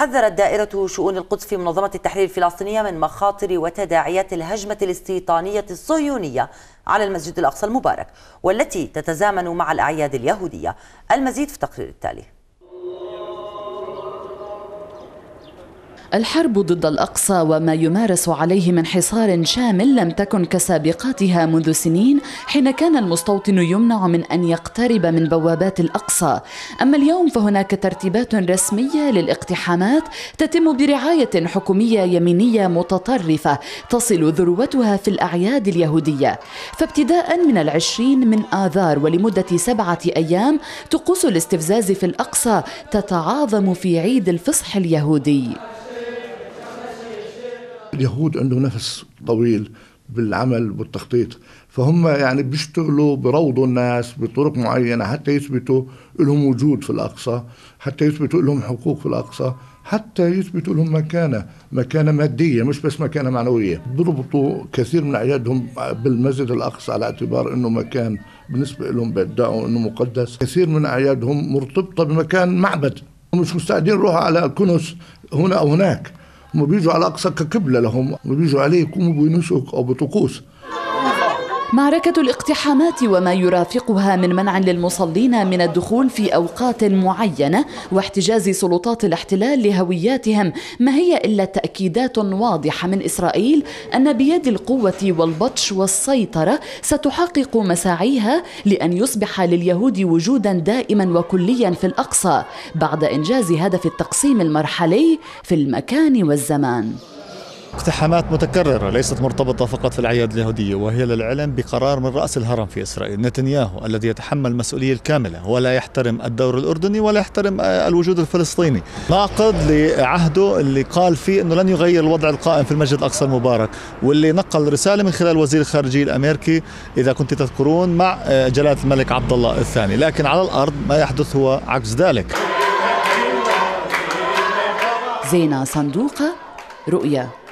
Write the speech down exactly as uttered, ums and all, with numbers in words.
حذرت دائرة شؤون القدس في منظمة التحرير الفلسطينية من مخاطر وتداعيات الهجمة الاستيطانية الصهيونية على المسجد الأقصى المبارك، والتي تتزامن مع الأعياد اليهودية. المزيد في التقرير التالي. الحرب ضد الأقصى وما يمارس عليه من حصار شامل لم تكن كسابقاتها منذ سنين، حين كان المستوطن يمنع من أن يقترب من بوابات الأقصى. أما اليوم فهناك ترتيبات رسمية للاقتحامات تتم برعاية حكومية يمينية متطرفة تصل ذروتها في الأعياد اليهودية. فابتداء من العشرين من آذار ولمدة سبعة أيام طقوس الاستفزاز في الأقصى تتعاظم في عيد الفصح اليهودي. اليهود عندهم نفس طويل بالعمل والتخطيط، فهم يعني بيشتغلوا بروضوا الناس بطرق معينة حتى يثبتوا لهم وجود في الأقصى، حتى يثبتوا لهم حقوق في الأقصى، حتى يثبتوا لهم مكانة مكانة مادية مش بس مكانة معنوية. بيربطوا كثير من أعيادهم بالمسجد الأقصى على اعتبار أنه مكان بالنسبة لهم بيدعوا أنه مقدس. كثير من أعيادهم مرتبطة بمكان معبد، مش مستعدين يروحوا على الكنس هنا أو هناك، هم بيجوا على أقصى كقبلة لهم، بيجوا عليه يقوموا بنسك أو بطقوس. معركة الاقتحامات وما يرافقها من منع للمصلين من الدخول في أوقات معينة واحتجاز سلطات الاحتلال لهوياتهم ما هي إلا تأكيدات واضحة من إسرائيل أن بيد القوة والبطش والسيطرة ستحقق مساعيها لأن يصبح لليهود وجودا دائما وكليا في الأقصى بعد إنجاز هدف التقسيم المرحلي في المكان والزمان. اقتحامات متكررة ليست مرتبطة فقط في الأعياد اليهودية، وهي للعلم بقرار من رأس الهرم في إسرائيل نتنياهو الذي يتحمل المسؤولية الكاملة ولا يحترم الدور الأردني ولا يحترم الوجود الفلسطيني. ناقض لعهده اللي قال فيه أنه لن يغير الوضع القائم في المسجد الأقصى المبارك، واللي نقل رسالة من خلال وزير الخارجية الأمريكي إذا كنت تذكرون مع جلالة الملك عبد الله الثاني، لكن على الأرض ما يحدث هو عكس ذلك. زينة صندوقة، رؤيا.